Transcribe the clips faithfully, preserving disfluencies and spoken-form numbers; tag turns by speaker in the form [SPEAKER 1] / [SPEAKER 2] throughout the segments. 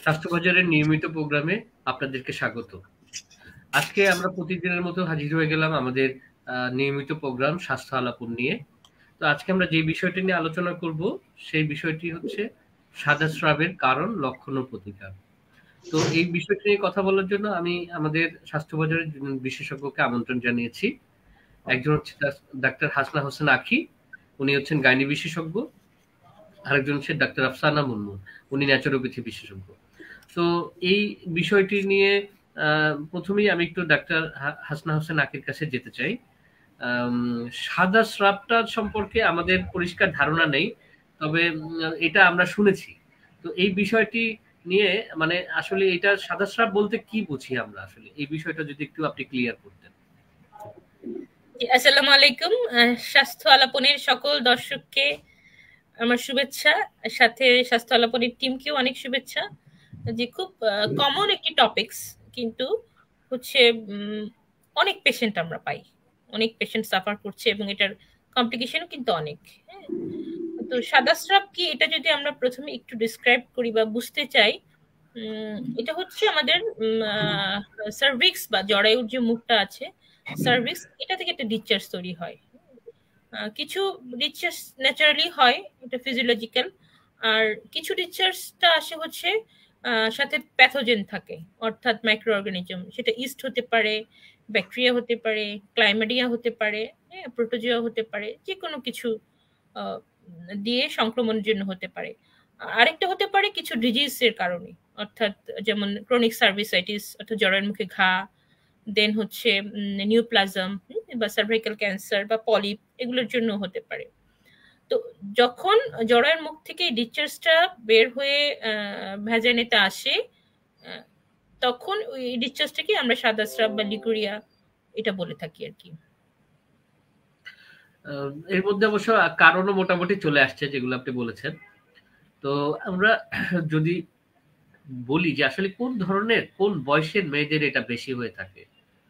[SPEAKER 1] স্বাস্থ্যবাজারের নিয়মিত প্রোগ্রামে আপনাদেরকে স্বাগত। আজকে আমরা প্রতিদিনের মতো হাজির হয়ে গেলাম আমাদের আহ, নিয়মিত প্রোগ্রাম স্বাস্থ্য আলাপন নিয়ে। তো আজকে আমরা যে বিষয়টি নিয়ে আলোচনা করব সেই বিষয়টি হচ্ছে সাদা স্রাবের কারণ, লক্ষণ ও প্রতিকার। তো এই বিষয়টি নিয়ে কথা বলার জন্য আমি আমাদের স্বাস্থ্যবাজারের দুজন বিশেষজ্ঞকে আমন্ত্রণ জানিয়েছি। একজন হচ্ছে ডাক্তার হাসনা হোসেন আখি, উনি হচ্ছেন গাইনি বিশেষজ্ঞ। আরেকজন হচ্ছে ডাক্তার আফসানা মুনমুন, উনি ন্যাচুরোপ্যাথি বিশেষজ্ঞ। তো এই বিষয়টি নিয়ে আহ, প্রথমেই আমি একটু ডাক্তার হা- হাসনা হোসেন আকির কাছে যেতে চাই। আম, সাদা স্রাবটা সম্পর্কে আমাদের পরিষ্কার ধারণা নেই, তবে উম, এটা আমরা শুনেছি। তো এই বিষয়টি নিয়ে মানে আসলে এটা সাদা স্রাব বলতে কি বুঝি আমরা, আসলে এই বিষয়টা যদি একটু আপনি ক্লিয়ার করতেন।
[SPEAKER 2] জি, আসসালামু আলাইকুম। আহ, স্বাস্থ্য আলাপনের সকল দর্শককে আমার শুভেচ্ছা, সাথে স্বাস্থ্য আলাপনের টিমকেও অনেক শুভেচ্ছা। যে খুব কমন একটি টপিকস, কিন্তু হচ্ছে উম, অনেক পেশেন্ট আমরা পাই, অনেক পেশেন্ট সাফার করছে এবং এটার কমপ্লিকেশনও কিন্তু অনেক। হ্যাঁ, তো সাদা স্রাব কি এটা যদি আমরা প্রথমে একটু ডিসক্রাইব করি বা বুঝতে চাই, উম, এটা হচ্ছে আমাদের সার্ভিক্স বা জরায়ুর যে মুখটা আছে, সার্ভিক্স, এটা থেকে একটা ডিসচার্জ তৈরি হয়। আহ, কিছু ডিসচার্জ ন্যাচারালি হয়, এটা ফিজিওলজিক্যাল। আর কিছু ডিসচার্জটা আসে হচ্ছে আহ, সাথে প্যাথোজেন থাকে, অর্থাৎ মাইক্রো অর্গানিজম, সেটা ইস্ট হতে পারে, ব্যাকটেরিয়া হতে পারে, ক্লাইমেডিয়া হতে পারে, হ্যাঁ, প্রোটোজোয়া হতে পারে, যে কোনো কিছু আহ, দিয়ে সংক্রমণের জন্য হতে পারে। আরেকটা হতে পারে কিছু ডিজিজের কারণে, অর্থাৎ যেমন ক্রনিক সার্ভিসাইটিস অর্থাৎ জরায়ুর মুখে ঘা, দেন হচ্ছে নিউপ্লাজম বা সার্ভাইকাল ক্যান্সার বা পলিপ, এগুলোর জন্য হতে পারে। তো যখন জরায়ুর মুখ থেকে ডিসচার্জটা বের হয়ে ভ্যাজাইনাতে আসে, আহ, তখন ওই ডিসচার্জটাকে আমরা সাদা স্রাব বা লিকুরিয়া এটা বলে থাকি আর কি।
[SPEAKER 1] আহ, এর মধ্যে অবশ্য কারণও মোটামুটি চলে আসছে যেগুলো আপনি বলেছেন। তো আমরা যদি বলি যে আসলে কোন ধরনের, কোন বয়সের মেয়েদের এটা বেশি হয়ে থাকে।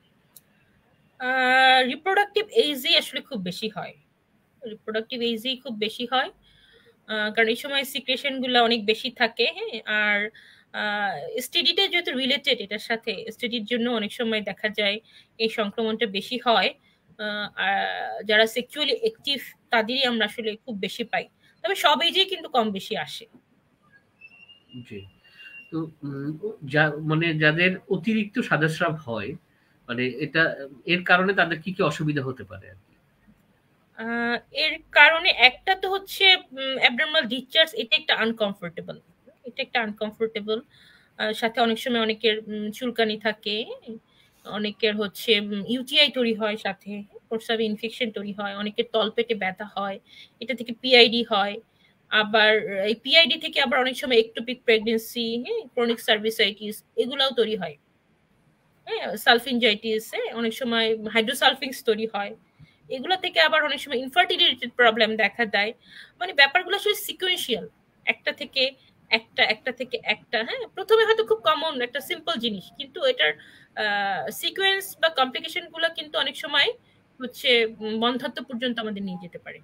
[SPEAKER 2] রিপ্রোডাক্টিভ এইজই আসলে খুব বেশি হয়, রিপ্রোডাক্টিভ এইজই খুব বেশি হয়। আহ, কারণ এই সময় সিক্রেশন গুলো অনেক বেশি থাকে। হ্যাঁ, আর স্টেডিটা যেহেতু রিলেটেড এটার সাথে, স্টেডির জন্য অনেক সময় দেখা যায় এই সংক্রমণটা বেশি হয়। আহ, আর যারা সেক্সুয়ালি অ্যাক্টিভ তাদেরই আমরা আসলে খুব বেশি পাই, তবে সব এজেই কিন্তু কম বেশি আসে।
[SPEAKER 1] জি। তো উম, যা মানে যাদের অতিরিক্ত সাদাস্রাব হয়, মানে এটা এর কারণে তাদের কি কি অসুবিধা হতে পারে আর কি?
[SPEAKER 2] আহ, এর কারণে একটা তো হচ্ছে অ্যাবনর্মাল ডিসচার্জ, এটা একটা আনকমফোর্টেবল, এটা একটা আনকমফোর্টেবল। সাথে অনেক সময় অনেকের উম, চুলকানি থাকে, অনেকের হচ্ছে ইউটিআই তৈরি হয়, সাথে প্রস্রাবে ইনফেকশন তৈরি হয়, অনেকের তলপেটে ব্যথা হয়, এটা থেকে পিআইডি হয়। আবার এই পিআইডি থেকে আবার অনেক সময় একটোপিক প্রেগনেন্সি, হ্যাঁ, ক্রনিক সার্ভিসাইটিস, এগুলাও তৈরি হয়। হ্যাঁ, সালফিনজাইটিস, হ্যাঁ, অনেক সময় হাইড্রোসালফিংস তৈরি হয়। এগুলো থেকে আবার অনেক সময় ইনফার্টিলিটির প্রবলেম দেখা দেয়। মানে ব্যাপারগুলো আসলে সিকোয়েন্সিয়াল, একটা থেকে একটা, একটা থেকে একটা। হ্যাঁ, প্রথমে হয়তো খুব কমন একটা সিম্পল জিনিস, কিন্তু এটার সিকোয়েন্স বা কমপ্লিকেশন গুলো কিন্তু অনেক সময় হচ্ছে উম, বন্ধ্যাত্ব পর্যন্ত আমাদের নিয়ে যেতে পারে।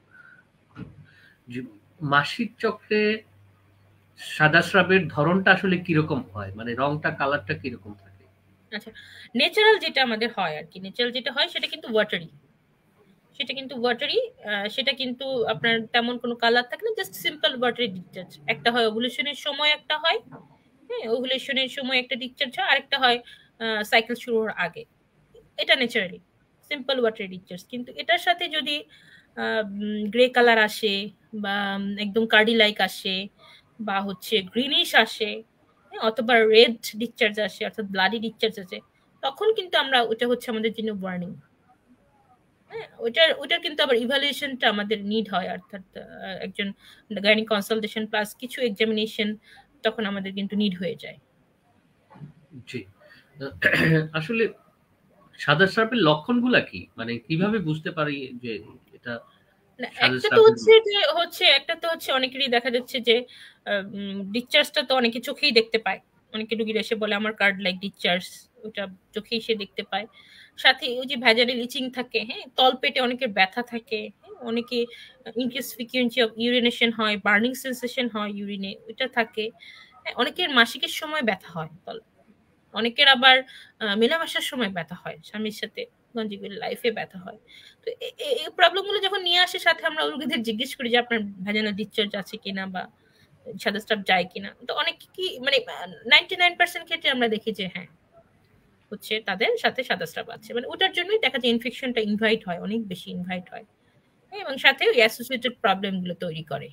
[SPEAKER 1] যে মাসিক চক্রে সাদাস্রাবের ধরনটা আসলে কিরকম হয়, মানে রংটা, কালারটা কিরকম থাকে?
[SPEAKER 2] আচ্ছা, ন্যাচারাল যেটা আমাদের হয় আর কি, ন্যাচারাল যেটা হয় সেটা কিন্তু ওয়াটারি, সেটা কিন্তু ওয়াটারি। সেটা কিন্তু আপনার তেমন কোনো কালার থাকে না, জাস্ট সিম্পল ওয়াটারি ডিসচার্জ। একটা হয় ওভুলেশনের সময়, একটা হয়, হ্যাঁ, ওভুলেশনের সময় একটা ডিসচার্জ হয়, আরেকটা হয় সাইকেল শুরু হওয়ার আগে। এটা ন্যাচারালি সিম্পল ওয়াটারি ডিসচার্জ। কিন্তু এটার সাথে যদি গ্রে কালার আসে, বা উম, একদম কার্ডি লাইক আসে, বা হচ্ছে গ্রিনিশ আসে, হ্যাঁ, অথবা রেড ডিসচার্জ আসে, অর্থাৎ ব্লাডি ডিসচার্জ আছে, তখন কিন্তু আমরা, ওটা হচ্ছে আমাদের জন্য ওয়ার্নিং। হ্যাঁ, ওটার ওটার কিন্তু আবার ইভালুয়েশনটা আমাদের নিড হয়, অর্থাৎ আহ, একজন গাইনিক কনসালটেশন প্লাস কিছু এক্সামিনেশন তখন আমাদের কিন্তু নিড হয়ে যায়।
[SPEAKER 1] জি। আসলে সাদাস্রাবের লক্ষণগুলা কি, মানে কিভাবে বুঝতে পারি যে এটা
[SPEAKER 2] না, একটা তো
[SPEAKER 1] সাদাস্রাবের?
[SPEAKER 2] হচ্ছে যে হচ্ছে একটা তো হচ্ছে অনেকেরই দেখা যাচ্ছে যে ডিসচার্জটা তো অনেকে চোখেই দেখতে পায়। অনেকে রুগীরা এসে বলে আমার কার্ড লাইক ডিসচার্জ, ওটা চোখেই সে দেখতে পায়। সাথে ওই যে ভ্যাজাইনাল ইচিং থাকে, হ্যাঁ, তলপেটে অনেকের ব্যথা থাকে, হ্যাঁ, অনেকে ইনক্রিজ ফ্রিকুয়েন্সি অফ ইউরিনেশন হয়, বার্নিং সেন্সেশন হয় ইউরিনে, ওইটা থাকে। অনেকের মাসিকের সময় ব্যথা হয়, অনেকের আবার মেলামেশার সময় ব্যথা হয়, স্বামীর সাথে কনজুগাল লাইফে ব্যথা হয়। তো এই প্রবলেমগুলো যখন নিয়ে আসে সাথে, আমরা রোগীদের জিজ্ঞেস করি যে আপনার ভ্যাজাইনাল ডিসচার্জ আছে কিনা বা সাদা স্রাব যায় কিনা। তো অনেক কি মানে নাইনটি নাইন পার্সেন্ট ক্ষেত্রে আমরা দেখি যে হ্যাঁ হচ্ছে তাদের সাথে সাদা স্রাব আছে, মানে ওটার জন্যই দেখা যায় ইনফেকশনটা ইনভাইট হয়, অনেক বেশি ইনভাইট হয় এবং সাথে ওই অ্যাসোসিয়েটেড প্রবলেমগুলো তৈরি করে।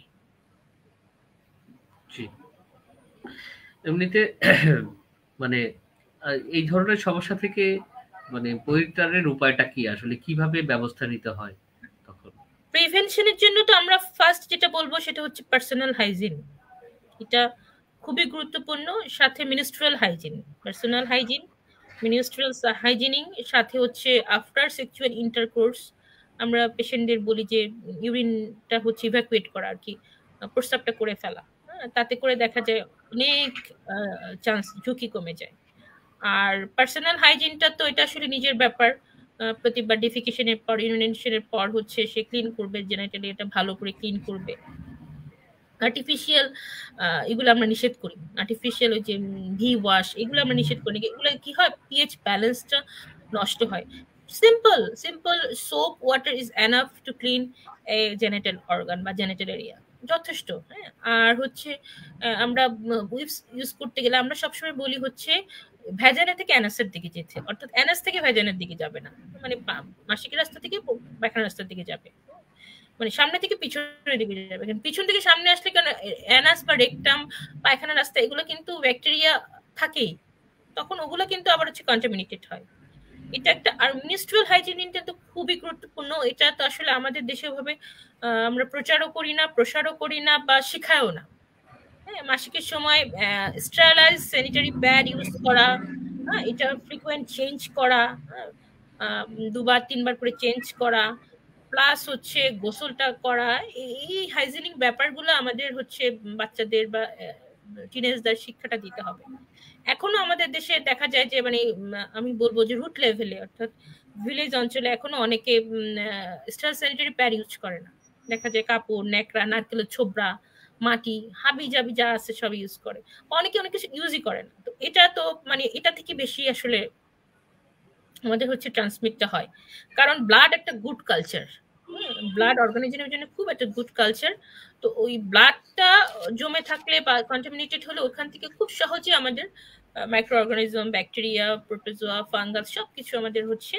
[SPEAKER 1] জি, এমনিতে মানে এই ধরনের সমস্যা থেকে মানে পরিত্রাণের উপায়টা কি, আসলে কিভাবে ব্যবস্থা নিতে হয় তখন?
[SPEAKER 2] প্রিভেনশনের জন্য তো আমরা ফার্স্ট যেটা বলবো সেটা হচ্ছে পার্সোনাল হাইজিন, এটা খুবই গুরুত্বপূর্ণ। সাথে menstrual hygiene, personal hygiene, menstrual hygiening, সাথে হচ্ছে আফটার সেক্সুয়াল ইন্টারকোর্স আমরা পেশেন্টদের বলি যে ইউরিনটা হচ্ছে ইভ্যাকুয়েট করা আর কি, প্রস্রাবটা করে ফেলা, তাতে করে দেখা যায় অনেক চান্স ঝুঁকি কমে যায়। আর পার্সোনাল হাইজিনটা তো এটা আসলে নিজের ব্যাপার, প্রতিবার ডিফিকেশনের পর ইউরিনেশনের পর হচ্ছে সে ক্লিন করবে, জেনারেটালি এটা ভালো করে ক্লিন করবে। আর্টিফিশিয়াল এগুলো আমরা নিষেধ করি, আর্টিফিশিয়াল ওই যে ভি ওয়াশ এগুলো আমরা নিষেধ করি। এগুলো কি হয়, পিএইচ ব্যালেন্সটা নষ্ট হয়। Simple simple soap water is enough to clean a genital organ বা জেনিটাল এরিয়া, যথেষ্ট। হ্যাঁ, আর হচ্ছে আমরা উইপস ইউজ করতে গেলে আমরা সবসময় বলি হচ্ছে ভ্যাজানা থেকে অ্যানাসের দিকে যেতে, অর্থাৎ অ্যানাস থেকে ভ্যাজানের দিকে যাবে না, মানে মাসিকের রাস্তা থেকে পায়খানার রাস্তার দিকে যাবে, মানে সামনে থেকে পিছনের দিকে যাবে। পিছন থেকে সামনে আসলে কেন অ্যানাস বা রেকটাম পায়খানা রাস্তা এগুলো কিন্তু ব্যাকটেরিয়া থাকেই, তখন ওগুলো কিন্তু আবার হচ্ছে কন্টামিনেটেড হয়। এটা একটা। আর মিনিস্ট্রিয়াল হাইজিনটা তো খুবই গুরুত্বপূর্ণ, এটা তো আসলে আমাদের দেশে ভাবে আমরা প্রচারও করি না, প্রসারও করি না বা শেখায়ও না। হ্যাঁ, মাসিকের সময় স্টেরিলাইজ স্যানিটারি প্যাড ইউজ করা, হ্যাঁ এটা ফ্রিকুয়েন্ট চেঞ্জ করা, দুবার তিনবার করে চেঞ্জ করা, প্লাস হচ্ছে গোসলটা করা, এই হাইজিনিক ব্যাপারগুলো আমাদের হচ্ছে বাচ্চাদের বা টিনেজদের শিক্ষাটা দিতে হবে। এখনো আমাদের দেশে দেখা যায় যে মানে আমি বলবো যে রুট লেভেলে অর্থাৎ ভিলেজ অঞ্চলে এখনো অনেকে স্টেরিলাইজ স্যানিটারি প্যাড ইউজ করে না, দেখা যায় কাপড়, ন্যাকড়া, নারকেলের ছোবড়া, মাটি, হাবি জাবি যা আছে সব ইউজ করে, অনেকে অনেক কিছু ইউজই করে না। তো এটা তো মানে এটা থেকে বেশি আসলে আমাদের হচ্ছে ট্রান্সমিটটা হয়, কারণ ব্লাড একটা গুড কালচার, ব্লাড অর্গানিজমের জন্য খুব একটা গুড কালচার। তো ওই ব্লাডটা জমে থাকলে বা কন্টামিনেটেড হলে ওখান থেকে খুব সহজে আমাদের micro organism, bacteria, protozoa, fungus সবকিছু আমাদের হচ্ছে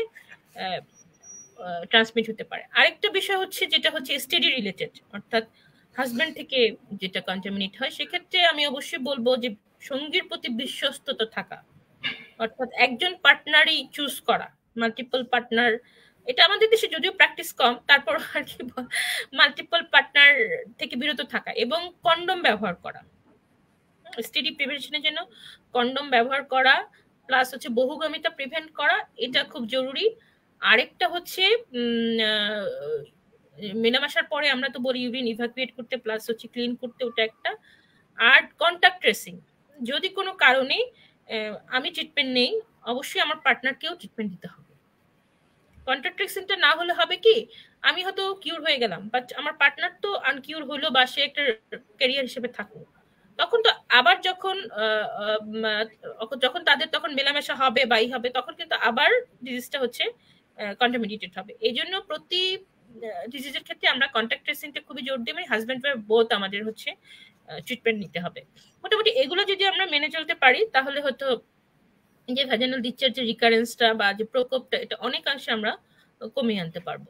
[SPEAKER 2] ট্রান্সমিট হতে পারে। আরেকটা বিষয় হচ্ছে যেটা হচ্ছে এসটিডি রিলেটেড, অর্থাৎ হাজব্যান্ড থেকে যেটা কন্টামিনেট হয়, সেক্ষেত্রে আমি অবশ্যই বলবো যে সঙ্গীর প্রতি বিশ্বস্ততা থাকা, অর্থাৎ একজন পার্টনারই চুজ করা, মাল্টিপল পার্টনার এটা আমাদের দেশে যদিও প্র্যাকটিস কম, তারপর আর কি মাল্টিপল পার্টনার থেকে বিরত থাকা এবং কন্ডম ব্যবহার করা, এসটিডি প্রিভেনশনের জন্য কন্ডম ব্যবহার করা, প্লাস হচ্ছে বহুগামিতা প্রিভেন্ট করা, এটা খুব জরুরি। আরেকটা হচ্ছে মেলামেশার পরে আমরা তো বলি ইউরিন ইভাকুয়েট করতে, প্লাস হচ্ছে ক্লিন করতে, ওটা একটা। আর কন্টাক্ট ট্রেসিং, যদি কোনো কারণে আমি ট্রিটমেন্ট নেই, অবশ্যই আমার পার্টনারকেও ট্রিটমেন্ট দিতে হবে। কন্টাক্ট ট্রেসিংটা না হলে হবে কি, আমি হয়তো কিউর হয়ে গেলাম, বাট আমার পার্টনার তো আনকিউর হলো বা সে একটা ক্যারিয়ার হিসেবে থাকলো, তখন তো আবার যখন যখন তাদের তখন মেলামেশা হবে বা ই হবে, তখন কিন্তু আবার ডিজিজটা হচ্ছে কন্টামিনেটেড হবে। এই জন্য প্রতি ডিজিজের ক্ষেত্রে আমরা কন্টাক্ট ট্রেসিংটা খুবই জোর দিই, মানে হাজব্যান্ড ওয়াইফ বোথ আমাদের হচ্ছে ট্রিটমেন্ট নিতে হবে। মোটামুটি এগুলো যদি আমরা মেনে চলতে পারি তাহলে হয়তো যে ভ্যাজাইনাল ডিসচার্জের রিকারেন্সটা বা যে প্রকোপটা এটা অনেকাংশে আমরা কমিয়ে আনতে পারবো।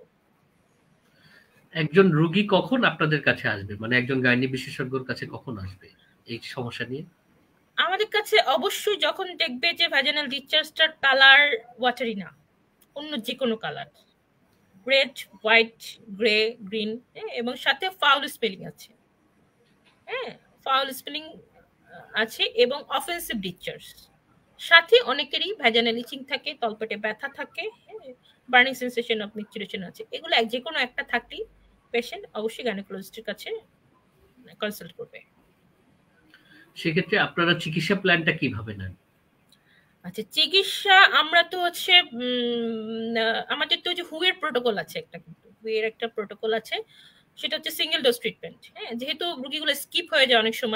[SPEAKER 1] একজন রোগী কখন আপনাদের কাছে আসবে, মানে একজন গাইনি বিশেষজ্ঞর কাছে কখন আসবে এই সমস্যা নিয়ে?
[SPEAKER 2] আমাদের কাছে অবশ্যই যখন দেখবে যে ভ্যাজাইনাল ডিসচার্জটার কালার ওয়াটারি না, অন্য যে কোনো colour, red, white, grey, green, এবং সাথে ফাউল স্পেলিং আছে, হ্যাঁ ফাউল স্পেলিং আছে এবং অফেন্সিভ ডিসচার্জ, সাথে অনেকেরই ভ্যাজাইনাল ইচিং থাকে, তলপেটে ব্যথা থাকে, বার্নিং সেন্সেশন অফ মিকচুরেশন আছে, এগুলো যে কোনো একটা থাকলেই পেশেন্ট অবশ্যই গাইনোকোলজিস্টের কাছে কনসাল্ট করবে।
[SPEAKER 1] সেক্ষেত্রে আপনারা চিকিৎসা প্ল্যানটা কিভাবে নেন?
[SPEAKER 2] আচ্ছা, চিকিৎসা আমরা তো হচ্ছে আমাদের তো যে হুয়ের প্রোটোকল আছে, একটা কিন্তু হুয়ের একটা প্রোটোকল আছে, সেটা হচ্ছে সিঙ্গেল ডোজ ট্রিটমেন্ট। হ্যাঁ, যেহেতু রোগীগুলো স্কিপ হয়ে যায় অনেক সময়,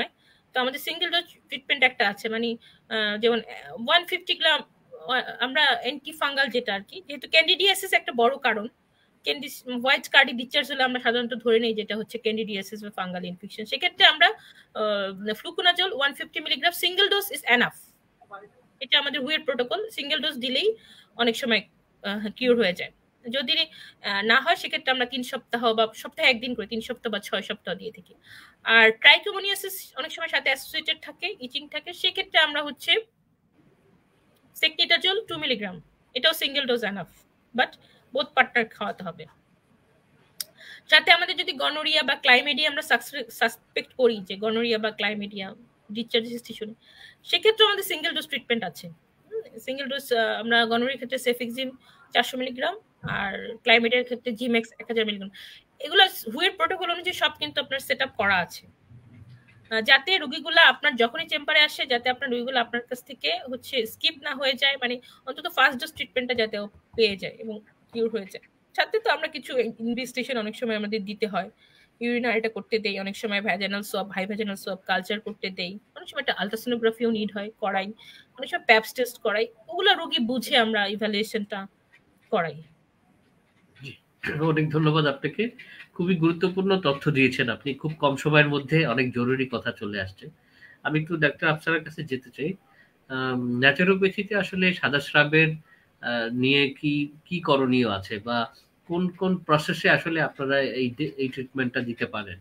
[SPEAKER 2] তো আমাদের সিঙ্গেল ডোজ ট্রিটমেন্ট একটা আছে, মানে যেমন ওয়ান ফিফটি গ্রাম আমরা অ্যান্টি ফাঙ্গাল যেটা আর কি, যেহেতু ক্যান্ডিডিয়াসিস একটা বড় কারণ, ক্যান্ডি হোয়াইট কার্ডি ডিসচার্জ হলে আমরা সাধারণত ধরে নেই যেটা হচ্ছে ক্যান্ডিডিয়াসিস বা ফাঙ্গাল ইনফেকশন। সেক্ষেত্রে আমরা fluconazole one fifty milligram single dose is enough. এটা আমাদের হুইয়ের প্রোটোকল, সিঙ্গেল ডোজ দিলেই অনেক সময় কিউর হয়ে যায়। যদি না হয় সেক্ষেত্রে আমরা তিন সপ্তাহ বা সপ্তাহে একদিন করে তিন সপ্তাহ বা ছয় সপ্তাহ দিয়ে থাকি। আর ট্রাইকোমোনিয়াসিস অনেক সময় সাথে অ্যাসোসিয়েটেড থাকে, ইচিং থাকে, সেক্ষেত্রে আমরা হচ্ছে সেকনিটাজল টু মিলিগ্রাম, এটাও single dose enough, but both partner খাওয়াতে হবে। সাথে আমাদের যদি গনোরিয়া বা ক্লাইমেডিয়া আমরা সাসপেক্ট করি যে গনোরিয়া বা ক্লাইমেডিয়া ডিসচার্জেস টিস্যু, সেক্ষেত্রে আমাদের সিঙ্গেল ডোজ ট্রিটমেন্ট আছে। সিঙ্গেল ডোজ আমরা গনোরিয়ার ক্ষেত্রে সেফিক্সিম চারশো মিলিগ্রাম আর ক্লাইমেডিয়ার ক্ষেত্রে জিমেক্স এক হাজার মিলিগ্রাম। এগুলো হুইয়ের প্রোটোকল অনুযায়ী সব কিন্তু আপনার সেট আপ করা আছে, যাতে রোগীগুলো আপনার যখনই চেম্বারে আসে যাতে আপনার রোগীগুলো আপনার কাছ থেকে হচ্ছে স্কিপ না হয়ে যায়, মানে অন্তত ফার্স্ট ডোজ ট্রিটমেন্টটা যাতে পেয়ে যায় এবং কিউর হয়ে যায়। সাথে তো আমরা কিছু ইনভেস্টিগেশন অনেক সময় আমাদের দিতে হয়, ইউরিনারিটা করতে দেই, অনেক সময় vaginal swab, high vaginal swab culture করতে দেই, অনেক সময় একটা আলট্রাসোনোগ্রাফিও নিড হয়, করাই, অনেক সময় প্যাপস টেস্ট করাই, ওগুলো রোগী বুঝে আমরা ইভ্যালুয়েশনটা করাই।
[SPEAKER 1] অনেক ধন্যবাদ আপনাকে, খুবই গুরুত্বপূর্ণ তথ্য দিয়েছেন আপনি, খুব কম সময়ের মধ্যে অনেক জরুরি কথা চলে আসছে। আমি একটু ডাক্তার আফসারের কাছে যেতে চাই। ন্যাচুরোপ্যাথিতে আসলে সাদা স্রাবের নিয়ে কি কি করণীয় আছে বা কোন কোন প্রসেসে আসলে আপনারা এই এই ট্রিটমেন্টটা দিতে পারেন?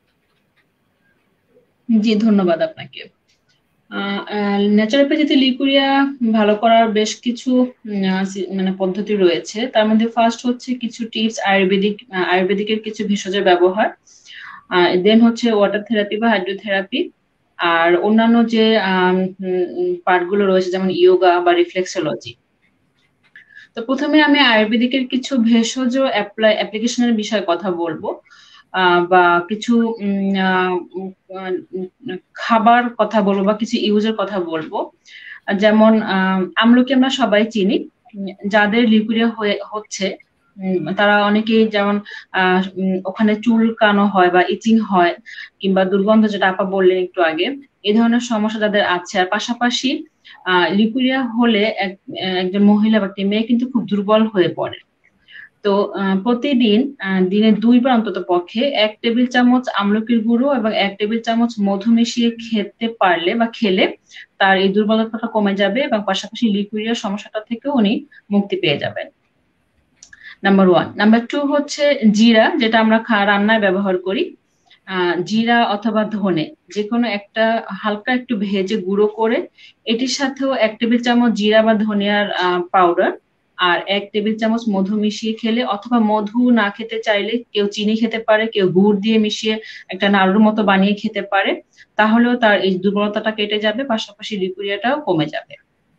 [SPEAKER 3] জি ধন্যবাদ আপনাকে। ন্যাচুরোপ্যাথিতে লিকুরিয়া ভালো করার বেশ কিছু মানে পদ্ধতি রয়েছে। তার মধ্যে ফার্স্ট হচ্ছে কিছু টিপস, আয়ুর্বেদিক আয়ুর্বেদিকের কিছু ভেষজের ব্যবহার, দেন হচ্ছে ওয়াটার থেরাপি বা হাইড্রোথেরাপি, আর অন্যান্য যে পার্টগুলো রয়েছে যেমন ইয়োগা বা রিফ্লেক্সোলজি। তো প্রথমে আমি আয়ুর্বেদিকের কিছু ভেষজ অ্যাপ্লাই অ্যাপ্লিকেশনের বিষয়ে কথা বলবো, বা কিছু খাবার কথা বলবো বা কিছু ইউজের কথা বলবো। যেমন আমলকি আমরা সবাই চিনি, যাদের লিকুরিয়া হয়ে হচ্ছে তারা অনেকেই যেমন আহ ওখানে চুলকানো হয় বা ইচিং হয় কিংবা দুর্গন্ধ, যেটা আপা বললেন একটু আগে, এই ধরনের সমস্যা যাদের আছে। আর পাশাপাশি আহ লিকুরিয়া হলে একজন মহিলা বা একটি মেয়ে কিন্তু খুব দুর্বল হয়ে পড়ে। তো প্রতিদিন দিনে দুইবার অন্তত পক্ষে এক টেবিল চামচ আমলকির গুঁড়ো এবং এক টেবিল চামচ মধু মিশিয়ে খেতে পারলে বা খেলে তার এই দুর্বলতাটা কমে যাবে এবং পাশাপাশি লিকুরিয়ার সমস্যাটা থেকেও উনি মুক্তি পেয়ে যাবেন। Number one. নাম্বার টু হচ্ছে জিরা, যেটা আমরা রান্নায় ব্যবহার করি। আহ জিরা অথবা ধনে যে কোনো একটা হালকা একটু ভেজে গুঁড়ো করে এটির সাথেও এক টেবিল চামচ জিরা বা ধনিয়ার পাউডার আর এক টেবিল চামচ মধু মিশিয়ে খেলে, অথবা মধু না খেতে চাইলে কেউ চিনি খেতে পারে, কেউ গুড় দিয়ে মিশিয়ে একটা নাড়ুর মতো বানিয়ে খেতে পারে, তাহলেও তার এই দুর্বলতাটা কেটে যাবে, পাশাপাশি লিকুরিয়াটাও কমে যাবে।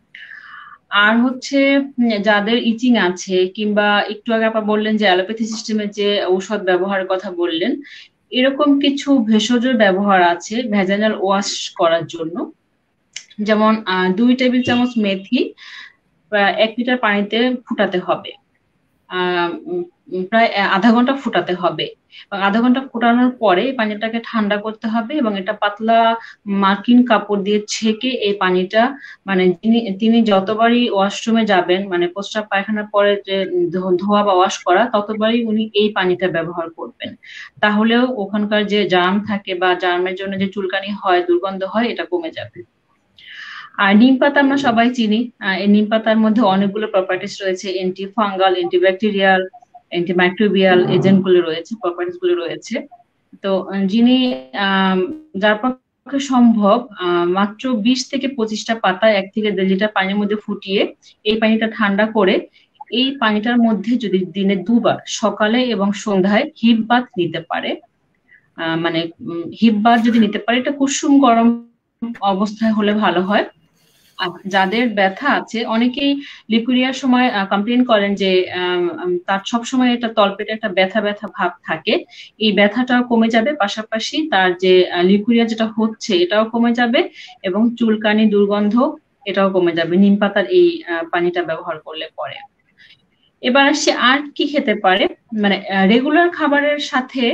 [SPEAKER 3] আর হচ্ছে যাদের ইচিং আছে কিংবা একটু আগে আপনি বললেন যে অ্যালোপ্যাথি সিস্টেমে যে ঔষধ ব্যবহারের কথা বললেন, এরকম কিছু ভেষজ ব্যবহার আছে ভ্যাজানাল ওয়াশ করার জন্য। যেমন দুই টেবিল চামচ মেথি এক লিটার পানিতে ফুটাতে হবে, আহ প্রায় আধা ঘন্টা ফুটাতে হবে, এবং আধা ঘন্টা ফুটানোর পরে পানিটাকে ঠান্ডা করতে হবে এবং এটা পাতলা মার্কিন কাপড় দিয়ে ছেঁকে এই পানিটা, মানে তিনি তিনি যতবারই ওয়াশরুমে যাবেন, মানে প্রস্রাব পায়খানার পরে যে ধোয়া বা ওয়াশ করা, ততবারই উনি এই পানিটা ব্যবহার করবেন। তাহলেও ওখানকার যে জার্ম থাকে বা জার্মের জন্য যে চুলকানি হয়, দুর্গন্ধ হয়, এটা কমে যাবে। আর নিম পাতা আমরা সবাই চিনি, এই নিম পাতার মধ্যে অনেকগুলো প্রপার্টিস রয়েছে, anti fungal, antibacterial, antimicrobial agent গুলো রয়েছে, প্রপার্টিস গুলো রয়েছে। তো যিনি যার পক্ষে সম্ভব মাত্র বিশ থেকে পঁচিশটা পাতা এক থেকে দেড় লিটার পানির মধ্যে ফুটিয়ে এই পানিটা ঠান্ডা করে এই পানিটার মধ্যে যদি দিনে দুবার সকালে এবং সন্ধ্যায় হিপ বাথ নিতে পারে, আহ মানে হিপ বাথ যদি নিতে পারে, এটা কুসুম গরম অবস্থায় হলে ভালো হয়। যাদের ব্যথা আছে, অনেকেই লিকুরিয়ার সময় কমপ্লেন করেন যে তার সবসময় এটা তলপেটে একটা ব্যথা ব্যথা ভাব থাকে, এই ব্যথাটাও কমে যাবে, পাশাপাশি তার যে লিকুরিয়া যেটা হচ্ছে এটাও কমে যাবে এবং চুলকানি দুর্গন্ধ এটাও কমে যাবে নিম পাতার এই পানিটা ব্যবহার করলে পরে। এবার আসি আর কি খেতে পারে। মানে রেগুলার খাবারের সাথে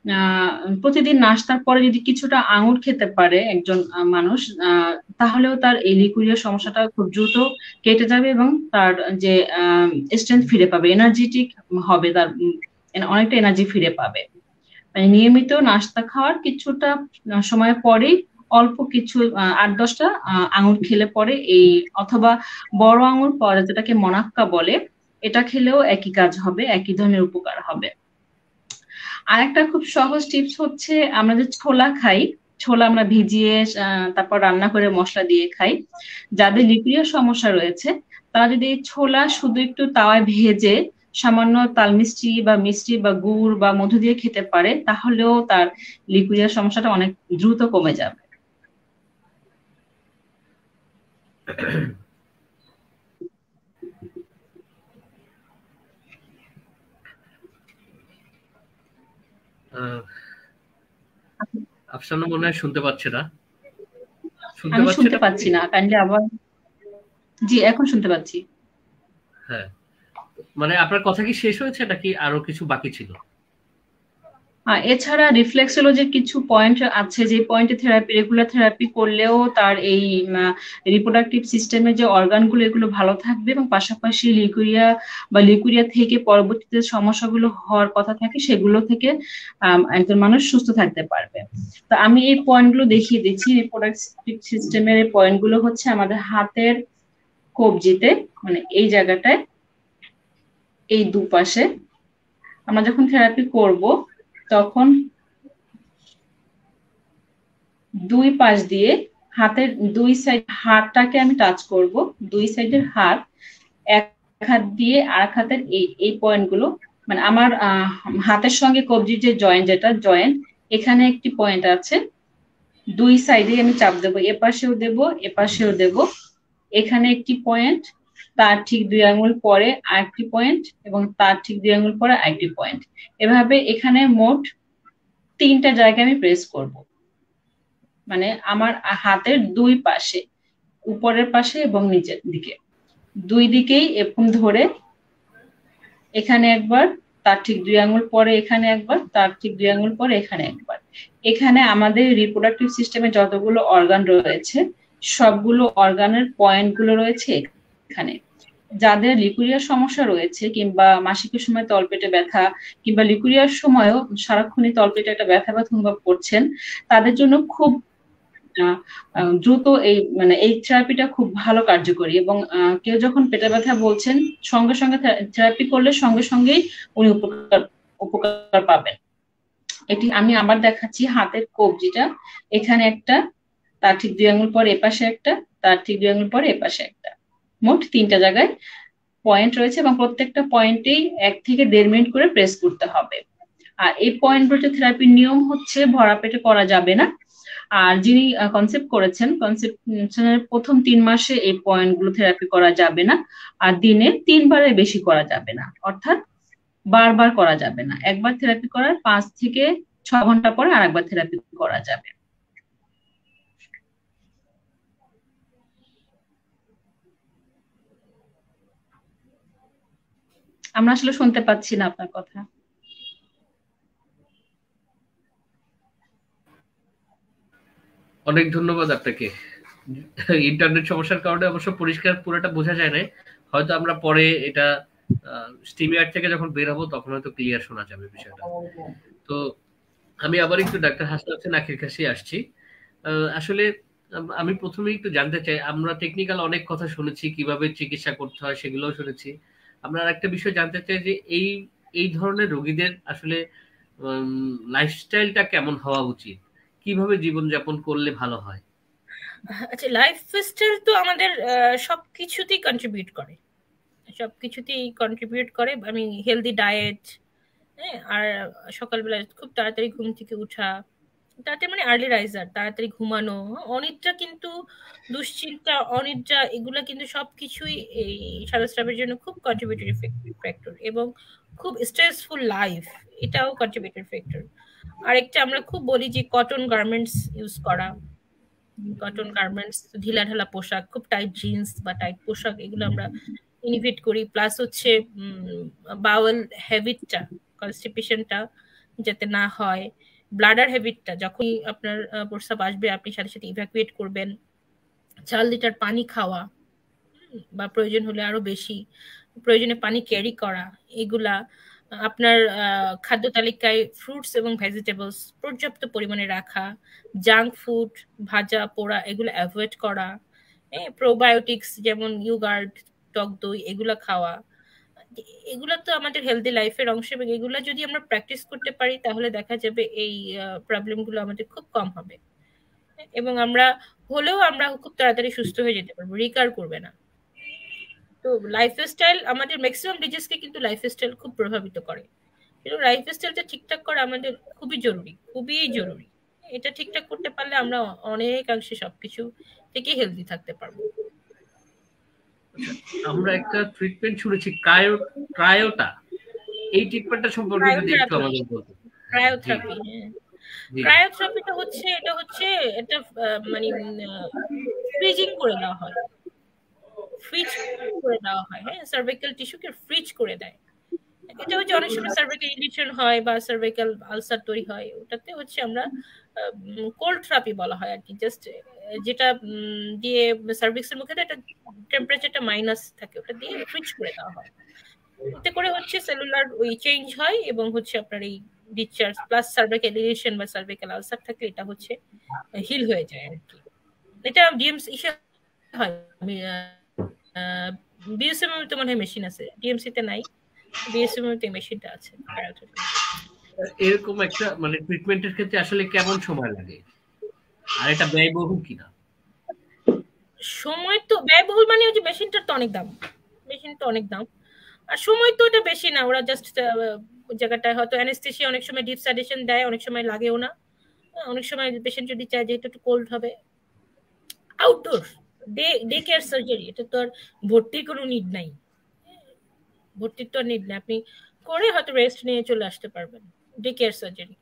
[SPEAKER 3] প্রতিদিন নাস্তার পরে যদি কিছুটা আঙুর খেতে পারে একজন মানুষ, তাহলেও তার এই লিকুরিয়া সমস্যাটা খুব দ্রুত কেটে যাবে এবং তার যে স্ট্রেংথ ফিরে পাবে, এনার্জেটিক হবে, তার অনেকটা এনার্জি ফিরে পাবে। মানে নিয়মিত নাস্তা খাওয়ার কিছুটা সময় পরেই অল্প কিছু আট দশটা আঙুর খেলে পরে এই, অথবা বড় আঙুর পাওয়া যায় যেটাকে মনাক্কা বলে, এটা খেলেও একই কাজ হবে, একই ধরনের উপকার হবে। আরেকটা খুব সহজ টিপস হচ্ছে, আমরা যে ছোলা খাই, ছোলা আমরা ভিজিয়ে তারপর রান্না করে মশলা দিয়ে খাই, যাদের লিকুরিয়া সমস্যা রয়েছে তারা যদি ছোলা শুধু একটু তাওয়ায় ভেজে সামান্য তাল মিষ্টি বা মিষ্টি বা গুড় বা মধু দিয়ে খেতে পারে, তাহলেও তার লিকুরিয়া সমস্যাটা অনেক দ্রুত কমে যাবে।
[SPEAKER 1] আফসানা মনে হয় শুনতে পাচ্ছে না।
[SPEAKER 3] আমি শুনতে পাচ্ছি না, কাইন্ডলি আবার। জি, এখন শুনতে পাচ্ছি।
[SPEAKER 1] হ্যাঁ, মানে আপনার কথা কি শেষ হয়েছে নাকি আরো কিছু বাকি ছিল?
[SPEAKER 3] এছাড়া রিফ্লেক্সোলজির কিছু পয়েন্ট আছে, যে পয়েন্টে থেরাপি, রেগুলার থেরাপি করলেও তার এই রিপ্রোডাক্টিভ সিস্টেমের যে অর্গানগুলো এগুলো ভালো থাকবে, এবং পাশাপাশি লিকুরিয়া বা লিকুরিয়া থেকে পরবর্তীতে সমস্যাগুলো হওয়ার কথা থাকে সেগুলো থেকে একজন মানুষ সুস্থ থাকতে পারবে। তো আমি এই পয়েন্টগুলো দেখিয়ে দিচ্ছি। রিপ্রোডাক্টিভ সিস্টেমের এই পয়েন্টগুলো হচ্ছে আমাদের হাতের কবজিতে, মানে এই জায়গাটায়, এই দুপাশে আমরা যখন থেরাপি করব তখন দুই পাশ দিয়ে হাতের দুই সাইড হাতটাকে আমি টাচ করব, দুই সাইডের হাত, এক হাত দিয়ে আর এক হাতের এই এই পয়েন্টগুলো, মানে আমার হাতের সঙ্গে কবজির যে জয়েন্ট, যেটা জয়েন্ট, এখানে একটি পয়েন্ট আছে, দুই সাইডে আমি চাপ দেবো, এ পাশেও দেব এ পাশেও দেব, এখানে একটি পয়েন্ট, তার ঠিক দুই আঙুল পরে আরেকটি পয়েন্ট, এবং তার ঠিক দুই আঙুল পরে আরেকটি পয়েন্ট। এভাবে এখানে মোট তিনটা জায়গায় আমি প্রেস করব, মানে আমার হাতের দুই পাশে, উপরের পাশে এবং নিচের দিকে, দুই দিকেই এরকম ধরে এখানে একবার, তার ঠিক দুই আঙুল পরে এখানে একবার, তার ঠিক দুই আঙুল পরে এখানে একবার। এখানে আমাদের রিপ্রোডাক্টিভ সিস্টেমে যতগুলো অর্গান রয়েছে সবগুলো অর্গানের পয়েন্টগুলো রয়েছে এখানে। যাদের লিকুরিয়ার সমস্যা রয়েছে, কিংবা মাসিকের সময় তলপেটে ব্যথা, কিংবা লিকুরিয়ার সময়ও সারাক্ষণই তলপেটে একটা ব্যথা ব্যথা অনুভব করছেন, তাদের জন্য খুব দ্রুত এই মানে এই থেরাপিটা খুব ভালো কার্যকরী। এবং কেউ যখন পেটে ব্যথা বলছেন, সঙ্গে সঙ্গে থেরাপি করলে সঙ্গে সঙ্গেই উনি উপকার উপকার পাবেন। এটি আমি আবার দেখাচ্ছি, হাতের কবজিটা এখানে একটা, তার ঠিক দুই আঙুল পরে এপাশে একটা, তার ঠিক দুই আঙুল পরে এপাশে একটা, মোট তিনটা জায়গায় পয়েন্ট রয়েছে, এবং প্রত্যেকটা পয়েন্টেই এক থেকে দেড় মিনিট করে প্রেস করতে হবে। আর এই পয়েন্টগুলোতে থেরাপির নিয়ম হচ্ছে ভরা পেটে করা যাবে না। আর যিনি কনসেপ্ট করেছেন, কনসেপ্টের প্রথম তিন মাসে এই পয়েন্টগুলো থেরাপি করা যাবে না, আর দিনে তিনবারের বেশি করা যাবে না, অর্থাৎ বারবার করা যাবে না। একবার থেরাপি করার পাঁচ থেকে ছ ঘন্টা পরে আর একবার থেরাপি করা যাবে। আমরা আসলে শুনতে পাচ্ছি না আপনার কথা।
[SPEAKER 1] অনেক ধন্যবাদ আপনাকে। ইন্টারনেট সমস্যার কারণে অবশ্য পরিষ্কার পুরোটা বোঝা যায় না, হয়তো আমরা পরে এটা স্ট্রিমিয়ার থেকে যখন বের হবো তখন হয়তো ক্লিয়ার শোনা যাবে বিষয়টা। তো আমি আবার একটু ডাক্তার হাসনাত হোসেন আখির কাছে আসছি। আসলে আমি প্রথমেই একটু জানতে চাই, আমরা টেকনিক্যাল অনেক কথা শুনেছি, কিভাবে চিকিৎসা করতে হয় সেগুলোও শুনেছি। আমরা আরেকটা বিষয় জানতে চাই যে এই এই ধরনের রোগীদের আসলে লাইফস্টাইলটা কেমন হওয়া উচিত, কিভাবে জীবনযাপন করলে ভালো হয়?
[SPEAKER 2] আচ্ছা, লাইফস্টাইল তো আমাদের সবকিছুতেই কন্ট্রিবিউট করে, সবকিছুতেই কন্ট্রিবিউট করে। আমি হেলদি ডায়েট, হ্যাঁ, আর সকালবেলা খুব তাড়াতাড়ি ঘুম থেকে উঠা, তাতে মানে আর্লি রাইজার, তাড়াতাড়ি ঘুমানো, অনিদ্রা, কিন্তু দুশ্চিন্তা, অনিদ্রা, এগুলা কিন্তু সবকিছুই এই সাদাস্রাবের জন্য খুব কন্ট্রিবিউটরি ফ্যাক্টর। এবং খুব স্ট্রেসফুল লাইফ, এটাও কন্ট্রিবিউটরি ফ্যাক্টর। আরেকটা আমরা খুব বলি যে কটন গার্মেন্টস ইউজ করা, কটন গার্মেন্টস, ঢিলা ঢালা পোশাক, খুব টাইট জিন্স বা টাইট পোশাক, এগুলো আমরা ইনহিবিট করি। প্লাস হচ্ছে বাওয়েল হ্যাবিটটা, কনস্টিপেশনটা, যাতে না হয়। ব্লাডার হ্যাবিটটা, যখনই আপনার প্রস্রাব আসবে আপনি সাথে সাথে ইভ্যাকুয়েট করবেন। চার লিটার পানি খাওয়া, বা প্রয়োজন হলে আরো বেশি, প্রয়োজনে পানি ক্যারি করা, এগুলা আপনার খাদ্য তালিকায় ফ্রুটস এবং ভেজিটেবলস পর্যাপ্ত পরিমাণে রাখা, জাঙ্ক ফুড, ভাজা পোড়া এগুলো অ্যাভয়েড করা, প্রোবায়োটিক্স যেমন ইয়োগার্ট, টক দই এগুলা খাওয়া, এগুলো তো আমাদের হেলদি লাইফের অংশ, এবং এগুলো যদি আমরা প্র্যাকটিস করতে পারি তাহলে দেখা যাবে এই প্রবলেমগুলো আমাদের খুব কম হবে, এবং আমরা হলেও আমরা খুব তাড়াতাড়ি সুস্থ হয়ে যেতে পারবো, রিকার করবে না। তো লাইফস্টাইল আমাদের ম্যাক্সিমাম ডিজিজকে কিন্তু লাইফস্টাইল খুব প্রভাবিত করে, কিন্তু লাইফস্টাইলটা ঠিকঠাক করা আমাদের খুবই জরুরি, খুবই জরুরি। এটা ঠিকঠাক করতে পারলে আমরা অনেকাংশে সবকিছু থেকে হেলদি থাকতে পারবো।
[SPEAKER 1] আমরা একটা ট্রিটমেন্ট শুনেছি ক্রায়ো ক্রায়োটা, এই ট্রিটমেন্টটা সম্পর্কে যদি একটু আমাদের বলতেন।
[SPEAKER 2] ক্রায়োথেরাপি, ক্রায়োথেরাপিটা হচ্ছে এটা হচ্ছে এটা মানে ফ্রিজিং করে দেওয়া হয়, ফ্রিজ করে দেওয়া হয়, হ্যাঁ, সার্ভাইকাল টিস্যুকে ফ্রিজ করে দেয়। এটা হচ্ছে অনেক সময় সার্ভাইকাল ইনফেকশন হয় বা সার্ভাইকাল আলসার তৈরি হয়, ওটাতে হচ্ছে আমরা কোল্ড থেরাপি বলা হয় আর কি, জাস্ট যেটা দিয়ে সার্ভিক্সের মুখে একটা টেম্পারেচারটা মাইনাস থাকে, ওটা দিয়ে ফ্রিজ করে দেওয়া হয়। এতে করে হচ্ছে সেলুলার ওই চেঞ্জ হয়, এবং হচ্ছে আপনার এই ডিসচার্জ প্লাস সার্ভাইকাল ইরিটেশন বা সার্ভাইকাল আলসার থাকলে এটা হচ্ছে হিল হয়ে যায় আর কি। এটা ডিএমসি ইসে হয়, বিএসএম এর তো মনে হয় মেশিন আছে, ডিএমসি তে নাই, বিএসএম এর তে মেশিনটা আছে।
[SPEAKER 1] এরকম একটা মানে ট্রিটমেন্টের ক্ষেত্রে আসলে কেমন সময় লাগে, আর এটা ব্যয়বহুল কিনা?
[SPEAKER 2] সময় তো ব্যয়বহুল মানে ওই যে মেশিনটার তো অনেক দাম, মেশিন তো অনেক দাম, আর সময় তো এটা বেশি না, ওরা জাস্ট জায়গাটায় হয়তো অ্যানেস্থেসিয়া অনেক সময় ডিপ সেডেশন দেয়, অনেক সময় লাগেও না, অনেক সময় পেশেন্ট যদি চায় যে এটা একটু কোল্ড হবে। Outdoor day day care surgery, এটা তো আর ভর্তির কোনো নিড নাই, ভর্তির তো নিড নেই, আপনি করে হয়তো রেস্ট নিয়ে চলে আসতে পারবেন, ডে কেয়ার সার্জারি।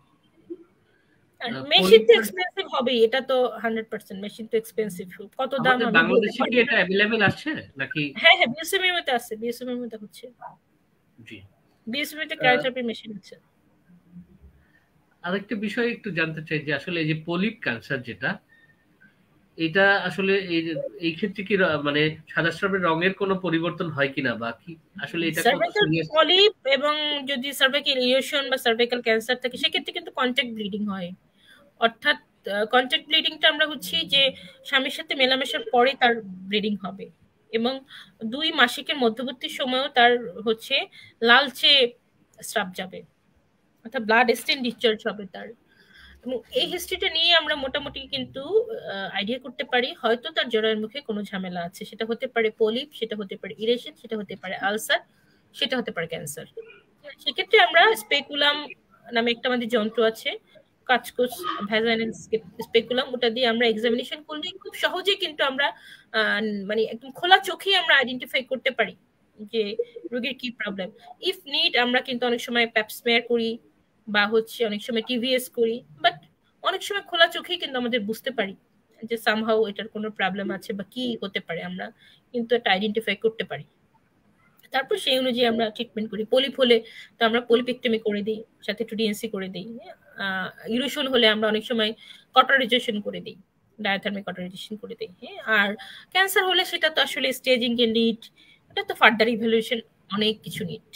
[SPEAKER 2] মেশিন তো এক্সপেন্সিভ হবেই, এটা তো হান্ড্রেড পার্সেন্ট মেশিন তো এক্সপেন্সিভ। কত দাম
[SPEAKER 1] আমাদের বাংলাদেশে কি এটা अवेलेबल আছে নাকি?
[SPEAKER 2] হ্যাঁ হ্যাঁ বিএসএম এর মধ্যে আছে, বিএসএম এর মধ্যে হচ্ছে, জি বিএসএম এর ক্রায়োথেরাপি মেশিন আছে।
[SPEAKER 1] আরেকটা বিষয় একটু জানতে চাই যে আসলে এই যে পলিপ ক্যান্সার যেটা, এটা আসলে এই এই ক্ষেত্রে কি মানে সাদা স্রাবের রঙের কোনো পরিবর্তন হয় কিনা, বা কি আসলে এটা
[SPEAKER 2] সার্ভাইকাল পলিপ এবং যদি সার্ভাইকাল ইরিটেশন বা সার্ভাইকাল ক্যান্সার থাকে সেক্ষেত্রে কিন্তু কন্ট্যাক্ট ব্লিডিং হয়, অর্থাৎ কন্ট্যাক্ট ব্লিডিংটা আমরা হচ্ছে যে স্বামীর সাথে মেলামেশার পরে তার ব্লিডিং হবে, এবং দুই মাসিকের মধ্যবর্তী সময়ও তার হচ্ছে লালচে স্রাব যাবে, অর্থাৎ ব্লাড স্টেন ডিসচার্জ হবে তার। এবং এই হিস্ট্রিটা নিয়ে আমরা মোটামুটি কিন্তু আইডিয়া করতে পারি হয়তো তার জরায়ুর মুখে কোনো ঝামেলা আছে, সেটা হতে পারে পলিপ, সেটা হতে পারে ইরেশন, সেটা হতে পারে আলসার, সেটা হতে পারে ক্যান্সার। সেক্ষেত্রে আমরা স্পেকুলাম নামে একটা আমাদের যন্ত্র আছে, কাচকুচ ভ্যাজাইনাল স্পেকুলাম, ওটা দিয়ে আমরা এক্সামিনেশন করলে খুব সহজেই কিন্তু আমরা মানে একদম খোলা চোখেই আমরা আইডেন্টিফাই করতে পারি যে রোগীর কি প্রবলেম। ইফ নিড আমরা কিন্তু অনেক সময় প্যাপ স্মেয়ার করি বা হচ্ছে অনেক সময় টিভিএস করি, বাট অনেক সময় খোলা চোখেই কিন্তু আমাদের বুঝতে পারি যে সামহাউ এটার কোনো প্রবলেম আছে বা কি হতে পারে, আমরা কিন্তু এটা আইডেন্টিফাই করতে পারি। তারপর সেই অনুযায়ী আমরা ট্রিটমেন্ট করি। পলিপ হলে তো আমরা পলিপেক্টমি করে দিই, সাথে একটু ডিএনসি করে দিই। ইরোশন হলে আমরা অনেক সময় কটারাইজেশন করে দিই, ডায়াথার্মিক কটারাইজেশন করে দিই। হ্যাঁ, আর ক্যান্সার হলে সেটা তো আসলে স্টেজিং এর নিড, এটা তো ফার্দার ইভ্যালুয়েশন অনেক কিছু নিড।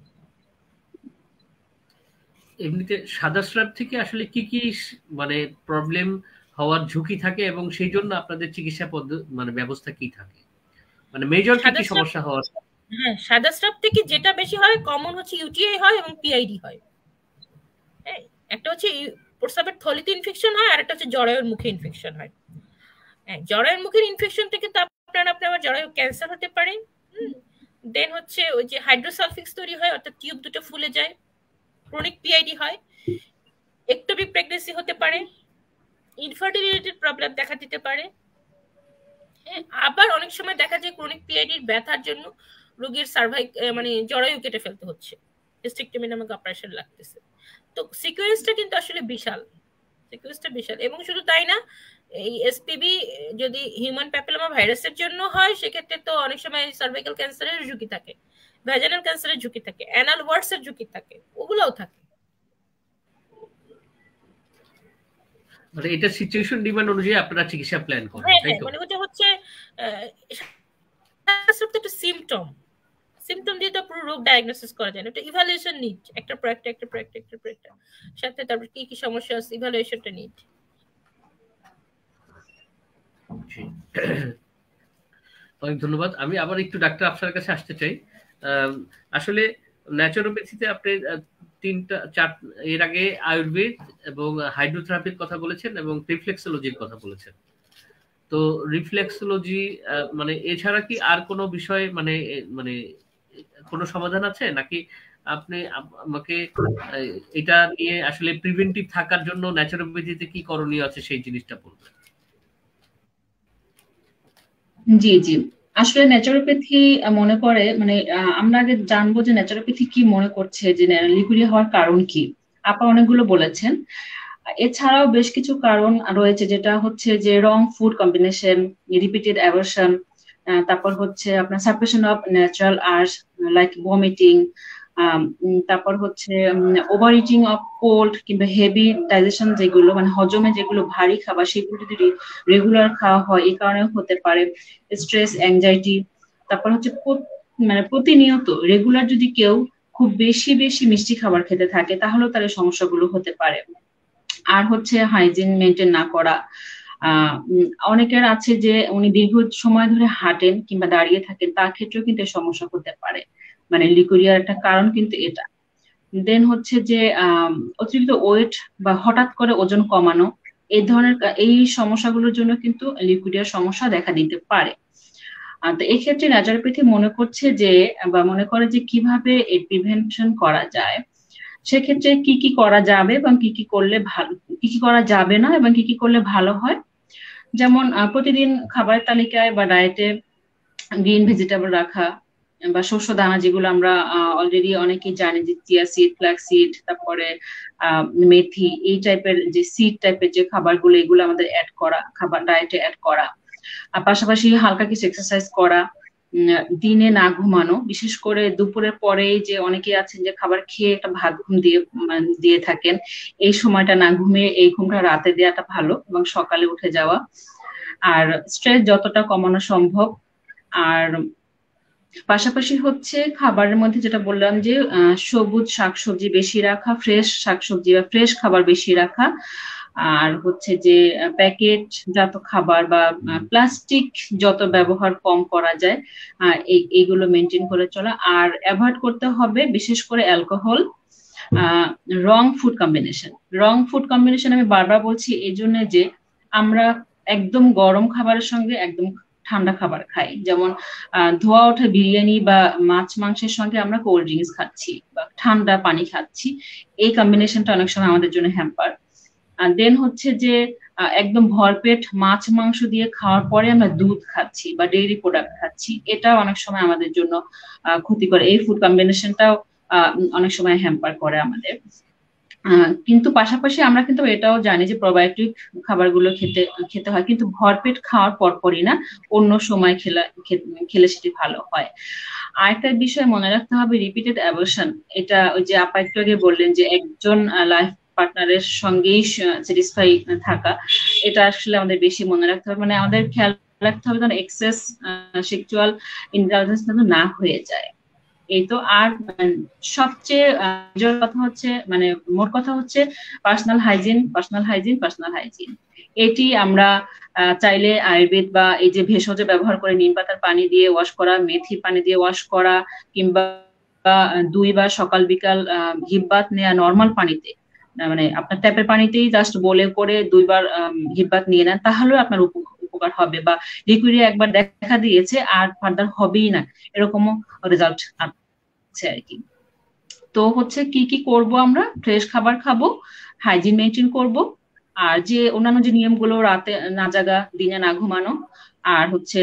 [SPEAKER 1] এমনিতে সাদা স্রাব থেকে আসলে কি কি মানে প্রবলেম হওয়ার ঝুঁকি থাকে, এবং সেই জন্য আপনাদের চিকিৎসা পদ্ধতি মানে ব্যবস্থা কি থাকে, মানে মেজর কি কি সমস্যা হওয়ার?
[SPEAKER 2] হ্যাঁ, সাদা স্রাব থেকে যেটা বেশি হয় কমন হচ্ছে ইউটিআই হয় এবং পিআইডি হয়। হ্যাঁ, একটা হচ্ছে প্রস্রাবের থলিতে ইনফেকশন হয়, আর একটা হচ্ছে জরায়ুর মুখে ইনফেকশন হয়। হ্যাঁ, জরায়ুর মুখের ইনফেকশন থেকে তো আপনার আপনার জরায়ু ক্যান্সার হতে পারে। হুম, দেন হচ্ছে ওই যে হাইড্রোসালফিক্স তৈরি হয়, অর্থাৎ টিউব দুটো ফুলে যায়, ক্রনিক পিআইডি হয়। একটোপিক প্রেগন্যান্সি হতে পারে, ইনফার্টিলিটির প্রবলেম দেখা দিতে পারে। আবার অনেক সময় দেখা যায় ক্রনিক পিআইডির ব্যথার জন্য রোগীর সার্ভাইক মানে জরায়ু কেটে ফেলতে হচ্ছে, হিস্টেক্টমি নামক অপারেশন লাগতেছে। তো সিকোয়েন্সটা কিন্তু আসলে বিশাল, সিকোয়েন্সটা বিশাল। এবং শুধু তাই না, এই এসপিবি যদি হিউম্যান প্যাপিলোমা ভাইরাসের জন্য হয় সেক্ষেত্রে তো অনেক সময় সার্ভাইকাল ক্যান্সারের ঝুঁকি থাকে, ভ্যাজানাল ক্যান্সারের ঝুঁকি থাকে, অ্যানাল ওয়ার্ডসের ঝুঁকি থাকে, ওগুলোও থাকে।
[SPEAKER 1] মানে এটা সিচুয়েশন ডিমান্ড অনুযায়ী আপনারা চিকিৎসা প্ল্যান করেন,
[SPEAKER 2] হ্যাঁ
[SPEAKER 1] তাই
[SPEAKER 2] হ্যাঁ
[SPEAKER 1] তো?
[SPEAKER 2] মানে ওটা হচ্ছে একটা সিম্পটম, সিম্পটম দিয়ে তো পুরো রোগ ডায়াগনোসিস করা যায় না, এটা ইভালুয়েশন নিড, একটা পর একটা একটা পর একটা একটা পর একটা সাথে তারপর কি কি সমস্যা আছে ইভালুয়েশনটা নিড।
[SPEAKER 1] অনেক ধন্যবাদ। আমি আবার একটু ডাক্তার আফসারের কাছে আসতে চাই। আসলে ন্যাচুরোপ্যাথিতে আপনি তিনটা চার এর আগে আয়ুর্বেদ এবং হাইড্রোথেরাপির কথা বলেছেন এবং রিফ্লেক্সোলজির কথা বলেছেন। তো রিফ্লেক্সোলজি মানে এছাড়া কি আর কোনো বিষয় মানে মানে কোনো সমাধান আছে নাকি আপনি আমাকে এটা নিয়ে আসলে প্রিভেন্টিভ থাকার জন্য ন্যাচুরোপ্যাথিতে কি করণীয় আছে সেই জিনিসটা বলবেন?
[SPEAKER 3] জি জি আসলে ন্যাচুরোপ্যাথি মনে করে মানে আমরা আগে জানবো যে ন্যাচুরোপ্যাথি কি মনে করছে যে লিকুইরিয়া হওয়ার কারণ কি। আপা অনেকগুলো বলেছেন, এছাড়াও বেশ কিছু কারণ রয়েছে যেটা হচ্ছে যে wrong food combination, repeated aversion, তারপর হচ্ছে আপনার suppression of natural arts like vomiting, তারপর হচ্ছে ওভার ইটিং অফ কোল্ড কিংবা হেভি ডাইজেশন, যেগুলো মানে হজমে যেগুলো ভারী খাবার সেগুলো যদি রেগুলার খাওয়া হয় এই কারণেও হতে পারে। স্ট্রেস, অ্যাংজাইটি, তারপর হচ্ছে মানে প্রতিনিয়ত রেগুলার যদি কেউ খুব বেশি বেশি মিষ্টি খাবার খেতে থাকে তাহলেও তার এই সমস্যাগুলো হতে পারে। আর হচ্ছে হাইজিন মেনটেন না করা, আহ অনেকের আছে যে উনি দীর্ঘ সময় ধরে হাঁটেন কিংবা দাঁড়িয়ে থাকেন, তার ক্ষেত্রেও কিন্তু সমস্যা হতে পারে, মানে লিকুরিয়ার একটা কারণ কিন্তু এটা। দেন হচ্ছে যে আহ অতিরিক্ত ওয়েট বা হঠাৎ করে ওজন কমানো, এই ধরনের এই সমস্যাগুলোর জন্য কিন্তু লিকুরিয়ার সমস্যা দেখা দিতে পারে। তো এই ক্ষেত্রে ন্যাচুরোপ্যাথি মনে করছে যে বা মনে করে যে কিভাবে এই প্রিভেনশন করা যায়, সেক্ষেত্রে কি কি করা যাবে এবং কি কি করলে ভালো, কি কি করা যাবে না এবং কি কি করলে ভালো হয়। যেমন প্রতিদিন খাবার তালিকায় বা ডায়েটে গ্রিন ভেজিটেবল রাখা বা শস্য দানা, যেগুলো আমরা অলরেডি অনেকেই জানি যে চিয়া সিড, ফ্ল্যাক্স সিড, তারপরে আহ মেথি, এই টাইপের যে সিড টাইপের যে খাবারগুলো এগুলো আমাদের অ্যাড করা, খাবার ডায়েটে অ্যাড করা। আর পাশাপাশি হালকা কিছু এক্সারসাইজ করা, দিনে না ঘুমানো, বিশেষ করে দুপুরের পরেই যে অনেকে আছেন যে খাবার খেয়ে একটা ভাত ঘুম দিয়ে দিয়ে থাকেন, এই সময়টা না ঘুমিয়ে এই ঘুমটা রাতে দেওয়াটা ভালো এবং সকালে উঠে যাওয়া। আর স্ট্রেস যতটা কমানো সম্ভব। আর পাশাপাশি হচ্ছে খাবারের মধ্যে যেটা বললাম যে সবুজ শাকসবজি বেশি রাখা, ফ্রেশ শাকসবজি বা ফ্রেশ খাবার বেশি রাখা, আর হচ্ছে যে প্যাকেট জাত খাবার বা প্লাস্টিক যত ব্যবহার কম করা যায় এইগুলো মেনটেন করে চলা। আর অ্যাভয়েড করতে হবে বিশেষ করে alcohol, wrong food combination. Wrong food combination আমি বারবার বলছি এই জন্য যে আমরা একদম গরম খাবারের সঙ্গে একদম ঠান্ডা খাবার খাই, যেমন ধোয়া ওঠা বিরিয়ানি বা মাছ মাংসের সঙ্গে আমরা কোল্ড ড্রিঙ্কস খাচ্ছি বা ঠান্ডা পানি খাচ্ছি, এই কম্বিনেশনটা অনেক সময় আমাদের জন্য হ্যাম্পার। আর দেন হচ্ছে যে একদম ভরপেট মাছ মাংস দিয়ে খাওয়ার পরে আমরা দুধ খাচ্ছি বা ডেইরি প্রোডাক্ট খাচ্ছি, এটা অনেক সময় আমাদের জন্য ক্ষতি করে। এই ফুড কম্বিনেশনটাও অনেক সময় হ্যাম্পার করে আমাদের। কিন্তু পাশাপাশি আমরা কিন্তু এটাও জানি যে প্রোবায়োটিক খাবারগুলো খেতে খেতে হয়, কিন্তু ভরপেট খাওয়ার পরপরই না, অন্য সময় খেলা খেলে সেটি ভালো হয়। আরেকটা বিষয় মনে রাখতে হবে, রিপিটেড অ্যাবর্শন। এটা ওই যে আপা একটু আগে বললেন যে একজন লাইফ পার্টনারের সঙ্গেই স্যাটিসফাই থাকা, এটা আসলে আমাদের বেশি মনে রাখতে হবে, মানে আমাদের খেয়াল রাখতে হবে যেন এক্সেস সেক্সুয়াল ইন্টারকোর্স না হয়ে যায়। এই তো। আর সবচেয়ে কথা হচ্ছে মানে মোট কথা হচ্ছে personal hygiene, personal hygiene, personal hygiene. এটি আমরা চাইলে আয়ুর্বেদ বা এই যে ভেষজ ব্যবহার করে নিম পাতার পানি দিয়ে ওয়াশ করা, মেথির পানি দিয়ে ওয়াশ করা, কিংবা দুইবার সকাল বিকাল হিব্বাত নেওয়া নর্মাল পানিতে, মানে আপনার ট্যাপের পানিতেই জাস্ট বলে করে দুইবার হিব্বাত নিয়ে নেন, তাহলেও আপনার উপকার হবে। বা লিকুইরিয়া একবার দেখা দিয়েছে আর ফার্দার হবেই না, এরকমও রেজাল্ট আছে আর কি। তো হচ্ছে কি কি করব, আমরা ফ্রেশ খাবার খাবো, হাইজিন মেনটেন করব, আর যে অন্যান্য যে নিয়মগুলো, রাতে না জাগা, দিনে না ঘুমানো, আর হচ্ছে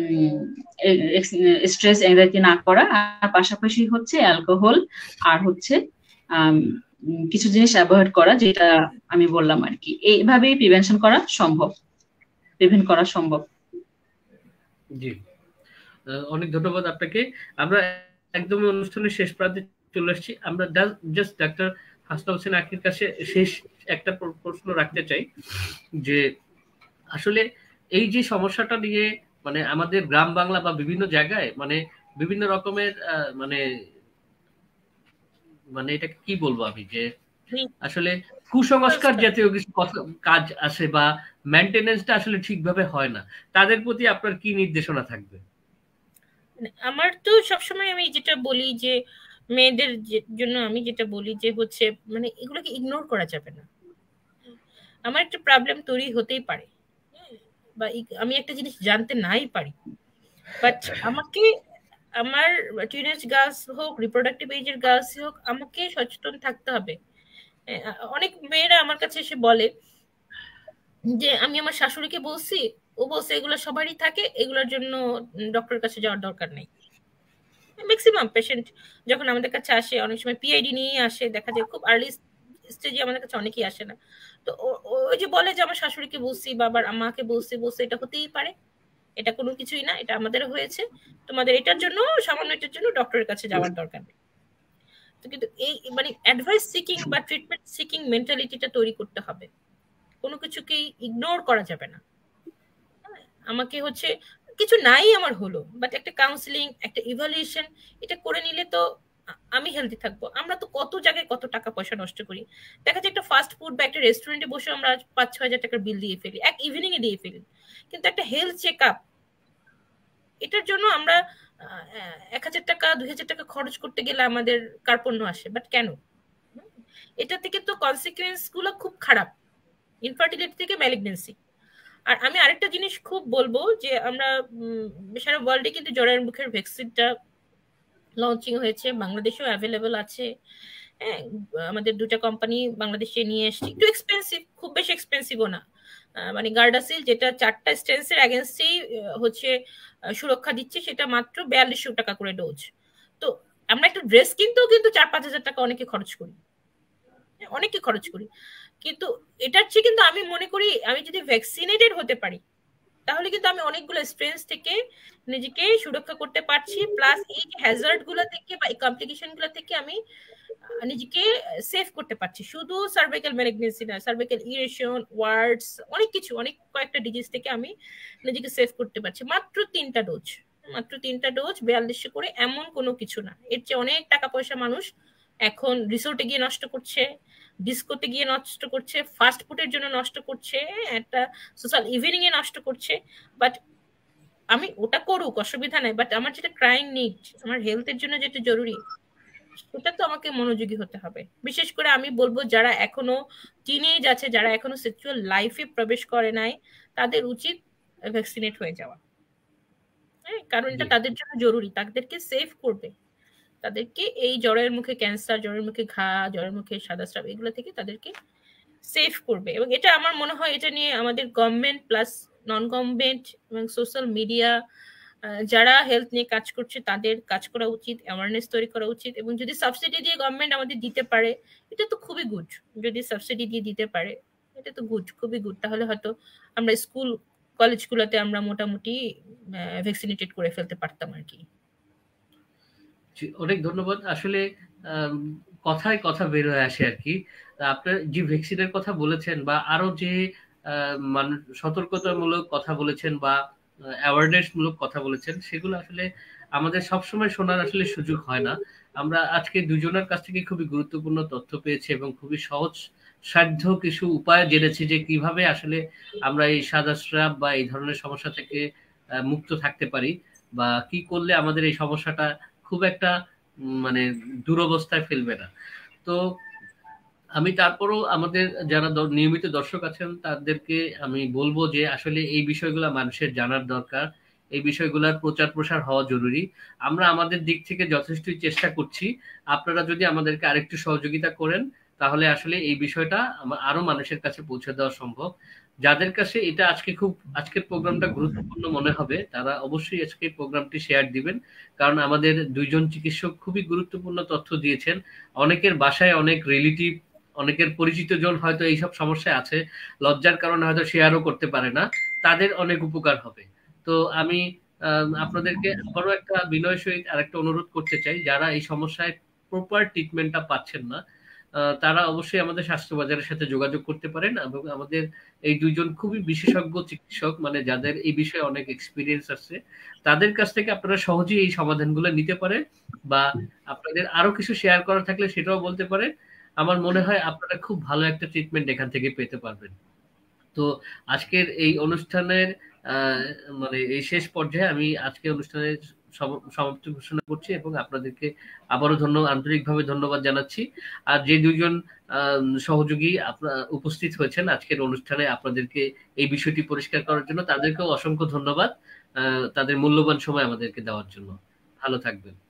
[SPEAKER 3] স্ট্রেস অ্যাংজাইটি না করা, আর পাশাপাশি হচ্ছে অ্যালকোহল আর হচ্ছে কিছু জিনিস অ্যাভয়েড করা, যেটা আমি বললাম আর কি। এইভাবেই প্রিভেনশন করা সম্ভব, প্রিভেন্ট করা সম্ভব।
[SPEAKER 1] জি, অনেক ধন্যবাদ আপনাকে। আমরা একদমই অনুষ্ঠানের শেষ প্রান্তে চলে আসছি। আমরা জাস্ট ডাক্তার হাসনা হোসেন আখির কাছে শেষ একটা প্রশ্ন রাখতে চাই যে আসলে এই যে সমস্যাটা নিয়ে মানে আমাদের গ্রাম বাংলা বা বিভিন্ন জায়গায় মানে বিভিন্ন রকমের মানে মানে এটা কি বলবো আমি যে আসলে কুসংস্কার জাতীয় কিছু কাজ আছে বা মেইনটেনেন্সটা আসলে ঠিকভাবে হয় না, তাদের প্রতি আপনার কি নির্দেশনা থাকবে?
[SPEAKER 2] আমার তো সবসময় আমি যেটা বলি যে মেয়েদের জন্য আমি যেটা বলি যে হচ্ছে মানে এগুলোকে ইগনোর করা যাবে না। আমার একটা প্রবলেম তৈরি হতেই পারে বা আমি একটা জিনিস জানতে নাই পারি, বাট আমাকে আমার টিনেজ গার্লস হোক রিপ্রোডাক্টিভ এজের গার্লস হোক আমাকে সচেতন থাকতে হবে। অনেক মেয়েরা আমার কাছে এসে বলে যে আমি আমার শাশুড়িকে বলছি, ও বলছে এগুলো সবারই থাকে, এগুলোর জন্য ডক্টরের কাছে যাওয়ার দরকার নেই। ম্যাক্সিমাম পেশেন্ট যখন আমাদের কাছে আসে অনেক সময় পিআইডি নিয়ে আসে, দেখা যায় খুব আর্লি স্টেজে আমাদের কাছে অনেকেই আসে না। তো ওই যে বলে যে আমার শাশুড়িকে বলছি বাবার আমাকে বলছি বলছে এটা হতেই পারে, এটা কোনো কিছুই না, এটা আমাদের হয়েছে, তোমাদের এটার জন্য সামান্য এটার জন্য ডক্টরের কাছে যাওয়ার দরকার নেই। তো কিন্তু এই মানে অ্যাডভাইস সিকিং বা ট্রিটমেন্ট সিকিং মেন্টালিটিটা তৈরি করতে হবে। কোনো কিছুকেই ইগনোর করা যাবে না। আমাকে হচ্ছে কিছু নাই আমার হলো, বাট একটা কাউন্সিলিং একটা ইভালুয়েশন এটা করে নিলে তো আমি হেলদি থাকবো। আমরা তো কত জায়গায় কত টাকা পয়সা নষ্ট করি, দেখা যায় একটা ফাস্ট ফুড বা একটা রেস্টুরেন্টে বসে আমরা পাঁচ ছয় হাজার টাকার বিল দিয়ে ফেলি, এক ইভিনিং এ দিয়ে ফেলি, কিন্তু একটা হেলথ চেক আপ এটার জন্য আমরা এক হাজার টাকা দুই হাজার টাকা খরচ করতে গেলে আমাদের কার্পণ্য আসে। বাট কেন? এটা থেকে তো কনসিকুয়েন্স গুলো খুব খারাপ, ইনফার্টিলিটি থেকে ম্যালিগনেন্সি। আর আমি আরেকটা জিনিস খুব বলবো যে আমরা সারা ওয়ার্ল্ডে কিন্তু জ্বরের মুখের ভ্যাকসিনটা লঞ্চিং হয়েছে, বাংলাদেশেও অ্যাভেলেবল আছে। হ্যাঁ, আমাদের দুটা কোম্পানি বাংলাদেশে নিয়ে এসছে, একটু এক্সপেন্সিভ, খুব বেশি এক্সপেন্সিভও না। মানে গার্ডাসিল যেটা চারটা স্টেন্সের এগেনস্টেই হচ্ছে সুরক্ষা দিচ্ছে, সেটা মাত্র বিয়াল্লিশশো টাকা করে ডোজ। তো আমরা একটা ড্রেস কিনতেও কিন্তু চার পাঁচ হাজার টাকা অনেকে খরচ করি, অনেকে খরচ করি, কিন্তু এটার চেয়ে কিন্তু আমি মনে করি আমি যদি ভ্যাকসিনেটেড হতে পারি তাহলে কিন্তু আমি অনেকগুলো স্ট্রেস থেকে নিজেকে সুরক্ষা করতে পারছি, প্লাস এই হ্যাজার্ড গুলো থেকে বা এই কমপ্লিকেশন গুলো থেকে আমি নিজেকে সেভ করতে পারছি। শুধু সার্ভাইকাল ম্যালিগনেন্সি না, সার্ভাইকাল ইরেশন, ওয়ার্ডস, অনেক কিছু, অনেক কয়েকটা ডিজিজ থেকে আমি নিজেকে সেভ করতে পারছি মাত্র তিনটা ডোজ, মাত্র তিনটা ডোজ বিয়াল্লিশশো করে, এমন কোনো কিছু না। এর চেয়ে অনেক টাকা পয়সা মানুষ এখন রিসোর্টে গিয়ে নষ্ট করছে, ডিস্কোতে গিয়ে নষ্ট করছে, ফাস্ট ফুডের জন্য নষ্ট করছে, একটা সোশ্যাল ইভিনিং এ নষ্ট করছে। বাট আমি ওটা করুক অসুবিধা নাই, বাট আমার যেটা ক্রাইং নিড, আমার হেলথের জন্য যেটা জরুরি, সেটা তো আমাকে মনোযোগী হতে হবে। বিশেষ করে আমি বলবো যারা এখনো টিনেজ আছে, যারা এখনো সেক্সুয়াল লাইফে প্রবেশ করে নাই, তাদের উচিত ভ্যাকসিনেট হয়ে যাওয়া। হ্যাঁ, কারণ এটা তাদের জন্য জরুরি, তাদেরকে সেভ করবে, তাদেরকে এই জ্বরের মুখে ক্যান্সার, জ্বরের মুখে ঘা, জ্বরের মুখে সাদা স্রাব, এগুলো থেকে তাদেরকে সেভ করবে। এবং এটা আমার মনে হয় এটা নিয়ে আমাদের গভর্নমেন্ট প্লাস নন গভর্নমেন্ট এবং সোশ্যাল মিডিয়া যারা হেলথ নিয়ে কাজ করছে তাদের কাজ করা উচিত, অ্যাওয়ারনেস তৈরি করা উচিত। এবং যদি সাবসিডি দিয়ে গভর্নমেন্ট আমাদের দিতে পারে এটা তো খুবই গুড, যদি সাবসিডি দিয়ে দিতে পারে এটা তো গুড, খুবই গুড। তাহলে হয়তো আমরা স্কুল কলেজগুলোতে আমরা মোটামুটি ভ্যাকসিনেটেড করে ফেলতে পারতাম আর কি।
[SPEAKER 1] অনেক ধন্যবাদ। আসলে কথায় কথা বের হয়ে আসে আর কি। আপনার যে ভ্যাকসিনের কথা বলেছেন বা আরো যে সতর্কতামূলক কথা বলেছেন বা অ্যাওয়ারনেস মূলক কথা বলেছেন, সেগুলো আসলে আমাদের সবসময় শোনার আসলে সুযোগ হয় না। আমরা আজকে দুজনের কাছ থেকে খুবই গুরুত্বপূর্ণ তথ্য পেয়েছি এবং খুবই সহজ সাধ্য কিছু উপায় জেনেছি যে কিভাবে আসলে আমরা এই সাদা স্রাব বা এই ধরনের সমস্যা থেকে মুক্ত থাকতে পারি বা কি করলে আমাদের এই সমস্যাটা খুব একটা মানে দুরবস্থায় ফেলবে না। তো আমি তারপরও আমাদের যারা নিয়মিত দর্শক আছেন তাদেরকে আমি বলবো যে আসলে এই বিষয়গুলো মানুষের জানার দরকার, এই বিষয়গুলোর প্রচার প্রসার হওয়া জরুরি। আমরা আমাদের দিক থেকে যথেষ্টই চেষ্টা করছি, আপনারা যদি আমাদেরকে আরেকটু সহযোগিতা করেন তাহলে আসলে এই বিষয়টা আরো মানুষের কাছে পৌঁছে দেওয়া সম্ভব। যাদের কাছে এটা আজকে খুব আজকের প্রোগ্রামটা গুরুত্বপূর্ণ মনে হবে তারা অবশ্যই আজকে প্রোগ্রামটি শেয়ার দিবেন, কারণ আমাদের দুইজন চিকিৎসক খুবই গুরুত্বপূর্ণ তথ্য দিয়েছেন। অনেকের বাসায় অনেক রিলেটিভ, অনেকের পরিচিত জন হয়তো এইসব সমস্যায় আছে, লজ্জার কারণে হয়তো শেয়ারও করতে পারে না, তাদের অনেক উপকার হবে। তো আমি আপনাদেরকে আবারও একটা বিনয় সহিত আরেকটা অনুরোধ করতে চাই, যারা এই সমস্যায় প্রপার ট্রিটমেন্টটা পাচ্ছেন না তারা অবশ্যই আমাদের স্বাস্থ্য বাজারের সাথে যোগাযোগ করতে পারেন এবং আমাদের এই দুইজন খুবই বিশেষজ্ঞ চিকিৎসক, মানে যাদের এই বিষয়ে অনেক এক্সপিরিয়েন্স আছে, তাদের কাছ থেকে আপনারা সহজেই এই সমাধানগুলো নিতে পারেন, বা আপনাদের আরো কিছু শেয়ার করা থাকলে সেটাও বলতে পারেন। আমার মনে হয় আপনারা খুব ভালো একটা ট্রিটমেন্ট এখান থেকে পেতে পারবেন। তো আজকের এই অনুষ্ঠানের মানে এই শেষ পর্যায়ে আমি আজকে অনুষ্ঠানের সমাপ্তি ঘোষণা করছি এবং আপনাদেরকে আবারও ধন্যবাদ, আন্তরিকভাবে ধন্যবাদ জানাচ্ছি। আর যে দুইজন সহযোগী আপনার উপস্থিত হয়েছেন আজকের অনুষ্ঠানে আপনাদেরকে এই বিষয়টি পরিষ্কার করার জন্য, তাদেরকেও অসংখ্য ধন্যবাদ তাদের মূল্যবান সময় আমাদেরকে দেওয়ার জন্য। ভালো থাকবেন।